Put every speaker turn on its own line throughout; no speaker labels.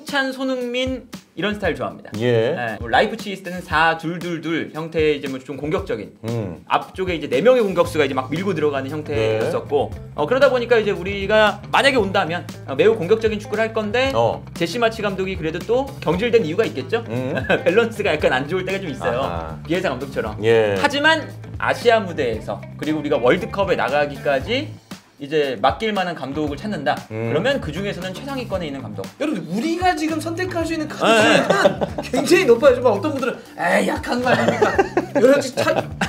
황희찬, 손흥민 이런 스타일 좋아합니다.
예.
네, 뭐 라이프치히 있을 때는 4-2-2-2 형태의 이제 뭐 좀 공격적인 앞쪽에 이제 4명의 공격수가 이제 막 밀고 들어가는 형태였었고 그러다 보니까 이제 우리가 만약에 온다면 매우 공격적인 축구를 할 건데 제시 마치 감독이 그래도 또 경질된 이유가 있겠죠. 밸런스가 약간 안 좋을 때가 좀 있어요. 아하. 비엘사 감독처럼.
예.
하지만 아시아 무대에서 그리고 우리가 월드컵에 나가기까지 이제 맡길 만한 감독을 찾는다. 그러면 그 중에서는 최상위권에 있는 감독.
여러분 우리가 지금 선택할 수 있는 카드는 굉장히 높아요. 정말 어떤 분들은 에이 약한 거 아닙니까? 여러 가지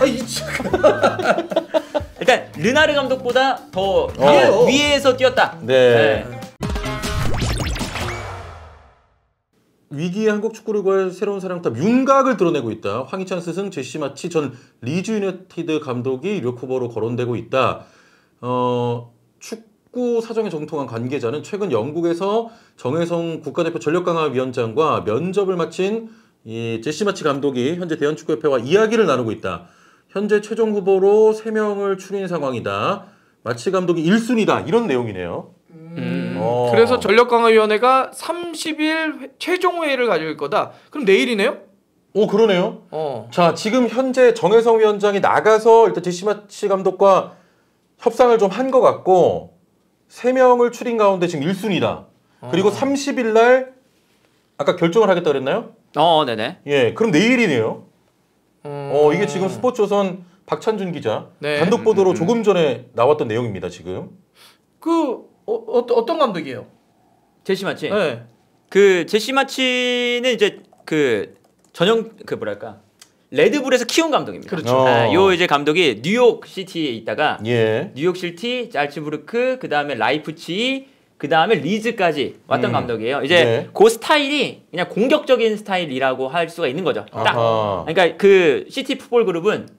일단 르나르 감독보다 더 위에서 뛰었다.
네. 위기의 한국 축구를 구할 새로운 사령탑 윤곽을 드러내고 있다. 황희찬 스승 제시 마치 전 리즈 유나이티드 감독이 유력 후보로 거론되고 있다. 축구 사정에 정통한 관계자는 최근 영국에서 정혜성 국가대표 전력강화위원장과 면접을 마친 이 제시 마치 감독이 현재 대한축구협회와 이야기를 나누고 있다. 현재 최종 후보로 3명을 추린 상황이다. 마치 감독이 1순위다. 이런 내용이네요.
그래서 전력강화위원회가 30일 최종 회의를 가질 거다. 그럼 내일이네요?
오, 그러네요. 자, 지금 현재 정혜성 위원장이 나가서 일단 제시 마치 감독과 협상을 좀 한 것 같고 3명을 추린 가운데 지금 1순위다. 그리고 30일 날 아까 결정을 하겠다 그랬나요?
네네.
예, 그럼 내일이네요. 이게 지금 스포츠조선 박찬준 기자 단독 보도로 조금 전에 나왔던 내용입니다. 지금.
어떤 감독이에요?
제시 마치.
네.
그 제시 마치는 이제 그 전형 그 뭐랄까 레드불에서 키운 감독입니다.
그렇죠.
요 이제 감독이 뉴욕 시티에 있다가
예.
뉴욕 시티, 잘츠부르크, 그 다음에 라이프치히, 그 다음에 리즈까지 왔던 감독이에요. 이제 그 스타일이 그냥 공격적인 스타일이라고 할 수가 있는 거죠. 딱. 그러니까 그 시티 풋볼 그룹은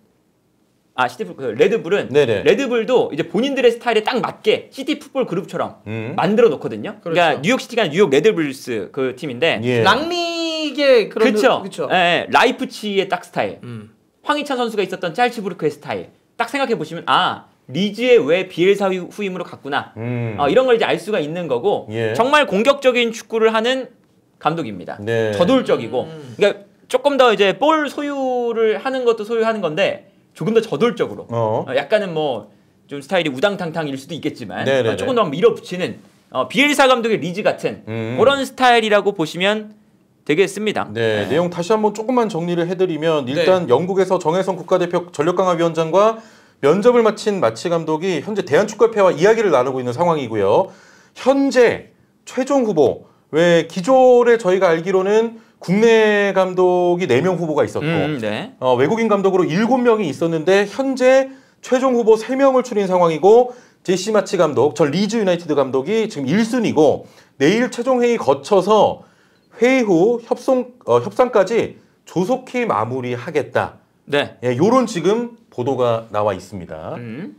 레드불은
네네.
레드불도 이제 본인들의 스타일에 딱 맞게 시티 풋볼 그룹처럼 만들어 놓거든요.
그렇죠.
그러니까 뉴욕 시티가 뉴욕 레드불스 그 팀인데
랑리게 그런
그렇죠. 예, 라이프치히의 딱 스타일. 황희찬 선수가 있었던 짤츠부르크의 스타일. 딱 생각해 보시면 리즈의 왜 비엘사 후임으로 갔구나. 이런 걸 이제 알 수가 있는 거고 정말 공격적인 축구를 하는 감독입니다.
네.
저돌적이고. 그러니까 조금 더 이제 볼 소유를 하는 것도 소유하는 건데 조금 더 저돌적으로. 약간은 뭐 좀 스타일이 우당탕탕일 수도 있겠지만 조금 더 밀어붙이는 비엘사 감독의 리즈 같은 그런 스타일이라고 보시면 되겠습니다.
네, 내용 다시 한번 조금만 정리를 해드리면 일단 영국에서 정혜성 국가대표 전력강화위원장과 면접을 마친 마치 감독이 현재 대한축구협회와 이야기를 나누고 있는 상황이고요. 현재 최종 후보, 왜 기존에 저희가 알기로는 국내 감독이 4명 후보가 있었고 외국인 감독으로 7명이 있었는데 현재 최종 후보 3명을 추린 상황이고 제시 마치 감독, 전 리즈 유나이티드 감독이 지금 1순위고 내일 최종 회의 거쳐서 회의 후 협상까지 조속히 마무리하겠다. 네, 요런 지금 보도가 나와 있습니다.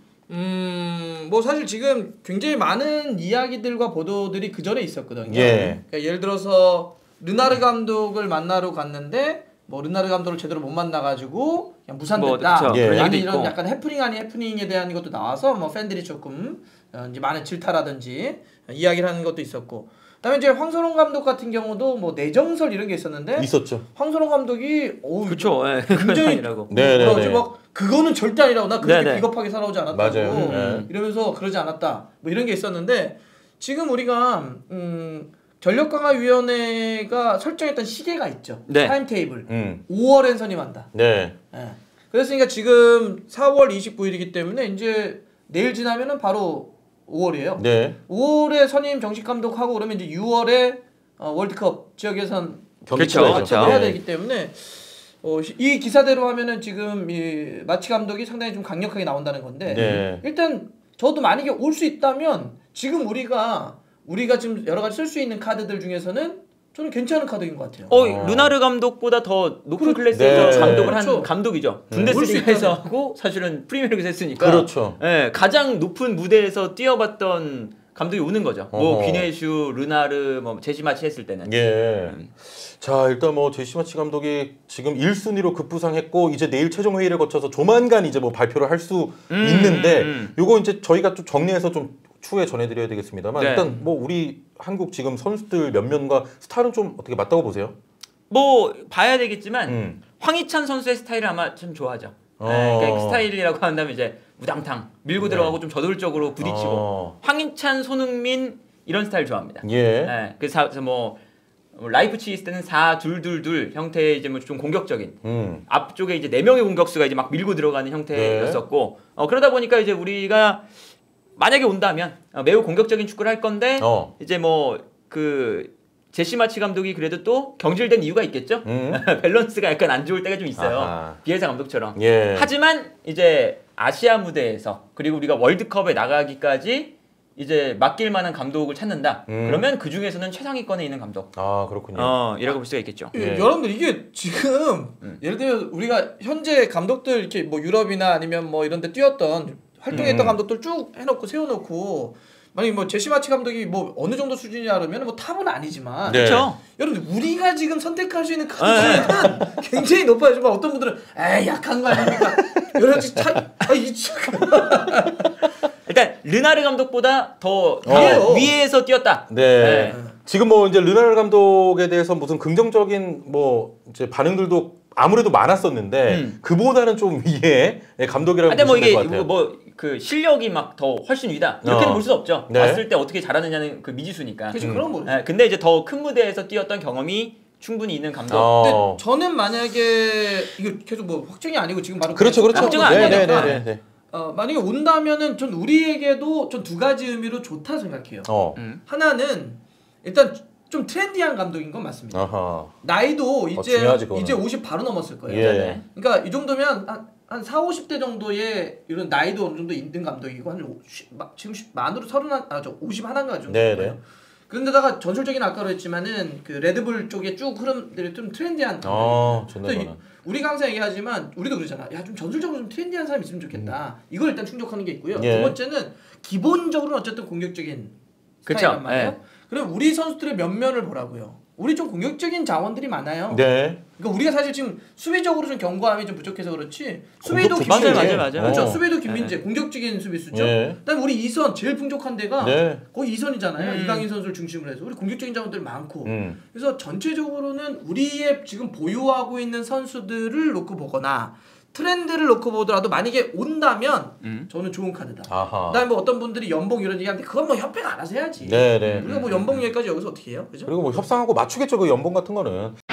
뭐 사실 지금 굉장히 많은 이야기들과 보도들이 그 전에 있었거든요. 그러니까 예를 들어서 르나르 감독을 만나러 갔는데 뭐 르나르 감독을 제대로 못 만나가지고 그냥 무산됐다. 아니 이런 약간 해프닝 아닌 해프닝에 대한 것도 나와서 뭐 팬들이 조금 이제 많은 질타라든지 이야기를 하는 것도 있었고. 그다음에 이제 황선홍 감독 같은 경우도 뭐 내정설 이런 게 있었는데
있었죠.
황선홍 감독이
그렇죠.
굉장히 막 그거는 절대 아니라고 나 그렇게 비겁하게 살아오지 않았다고 이러면서 그러지 않았다 뭐 이런 게 있었는데 지금 우리가 전력강화위원회가 설정했던 시계가 있죠. 타임 테이블 5월엔 선임한다. 그랬으니까 지금 4월 29일이기 때문에 이제 내일 지나면은 바로 5월이에요. 5월에 선임 정식 감독하고 그러면 이제 6월에 월드컵 지역 예선
경기를
해야 되기 때문에 이 기사대로 하면은 지금 이 마치 감독이 상당히 좀 강력하게 나온다는 건데 일단 저도 만약에 올 수 있다면 지금 우리가 지금 여러 가지 쓸 수 있는 카드들 중에서는 저는 괜찮은 카드인 것 같아요.
르나르 감독보다 더 높은 클래스에서 감독을 한 감독이죠. 분데스리가에서 하고 사실은 프리미어리그에서 했으니까 가장 높은 무대에서 뛰어봤던 감독이 오는 거죠. 뭐 귀네슈, 르나르, 뭐 제시 마치 했을 때는.
자, 일단 뭐 제시 마치 감독이 지금 1순위로 급부상했고 이제 내일 최종 회의를 거쳐서 조만간 이제 뭐 발표를 할 수 있는데 요거 이제 저희가 좀 정리해서 좀 추후에 전해드려야 되겠습니다만 일단 뭐 우리 한국 지금 선수들 몇몇과 스타일은 좀 어떻게 맞다고 보세요?
뭐 봐야 되겠지만 황희찬 선수의 스타일을 아마 좀 좋아하죠. 네, 그러니까 그 스타일이라고 한다면 이제 우당탕 밀고 들어가고 좀 저돌적으로 부딪히고 황희찬, 손흥민 이런 스타일 좋아합니다.
예.
네, 그래서 뭐 라이프치히 때는 4-2-2-2 형태의 이제 뭐 좀 공격적인 앞쪽에 이제 4명의 공격수가 이제 막 밀고 들어가는 형태였었고 그러다 보니까 이제 우리가 만약에 온다면 매우 공격적인 축구를 할 건데 이제 뭐 그 제시 마치 감독이 그래도 또 경질된 이유가 있겠죠. 밸런스가 약간 안 좋을 때가 좀 있어요.
아하.
비엘사 감독처럼.
예.
하지만 이제 아시아 무대에서 그리고 우리가 월드컵에 나가기까지 이제 맡길 만한 감독을 찾는다. 그러면 그 중에서는 최상위권에 있는 감독.
아 그렇군요.
이라고 볼 수가 있겠죠.
예.
여러분들 이게 지금 예를 들면 우리가 현재 감독들 이렇게 뭐 유럽이나 아니면 뭐 이런 데 뛰었던 활동했던 감독들 쭉 해놓고 세워놓고 만약에 뭐 제시 마치 감독이 뭐 어느 정도 수준이냐 그러면 뭐 탑은 아니지만
네.
그렇죠.
여러분들 우리가 지금 선택할 수 있는 카드는 굉장히 높아요. 정말 어떤 분들은 에이 약한 거 아닙니까? 여러 가지 차
일단 르나르 감독보다 더
위에요.
위에서 뛰었다.
네. 지금 뭐 이제 르나르 감독에 대해서 무슨 긍정적인 뭐 이제 반응들도 아무래도 많았었는데 그보다는 좀 위에 감독이라고
근데 뭐
보시면 될 것
이게
같아요.
뭐 그 실력이 막 더 훨씬 위다 이렇게는 볼 수 없죠.
네.
봤을 때 어떻게 잘하느냐는 그 미지수니까.
그렇죠. 그런 거.
근데 이제 더 큰 무대에서 뛰었던 경험이 충분히 있는 감독.
근데 저는 만약에 이거 계속 뭐 확정이 아니고 지금 바로
그렇죠, 그렇죠.
확정은 아니니까.
네.
만약에 온다면은 전 우리에게도 전 두 가지 의미로 좋다 생각해요. 하나는 일단 좀 트렌디한 감독인 건 맞습니다.
아하.
나이도 이제
중요하지, 그거는.
이제 50 바로 넘었을 거예요.
예.
그러니까 이 정도면 한 4, 50대 정도의 이런 나이도 어느 정도 있는 감독이고 지금 만으로 51 정도
네네.
거예요. 그런데다가 전술적인 아까로 했지만은 그 레드불 쪽에 쭉 흐름들이 좀 트렌디한
좋네.
우리가 항상 얘기하지만 우리도 그러잖아. 야 좀 전술적으로 좀 트렌디한 사람이 있으면 좋겠다. 이걸 일단 충족하는 게 있고요.
예.
두 번째는 기본적으로는 어쨌든 공격적인
그쵸.
스타일이란 말이에요.
예.
그럼 우리 선수들의 면면을 보라고요. 우리 좀 공격적인 자원들이 많아요.
네.
그러니까 우리가 사실 지금 수비적으로 좀 견고함이 좀 부족해서 그렇지. 수비도
공격
김민재.
맞아요.
그렇죠. 수비도 김민재. 공격적인 수비수죠.
예.
그다음에 우리 이선 제일 풍족한 데가
네.
거의 이선이잖아요. 이강인 선수를 중심으로 해서 우리 공격적인 자원들 많고.
음.
그래서 전체적으로는 우리의 지금 보유하고 있는 선수들을 놓고 보거나 트렌드를 놓고 보더라도 만약에 온다면 저는 좋은 카드다.
아하.
그다음에 뭐 어떤 분들이 연봉 이런 얘기하는데 그건 뭐 협회가 알아서 해야지.
네네.
우리가 뭐 연봉 얘기까지 여기서 어떻게 해요? 그죠?
그리고 뭐 협상하고 맞추겠죠 그 연봉 같은 거는.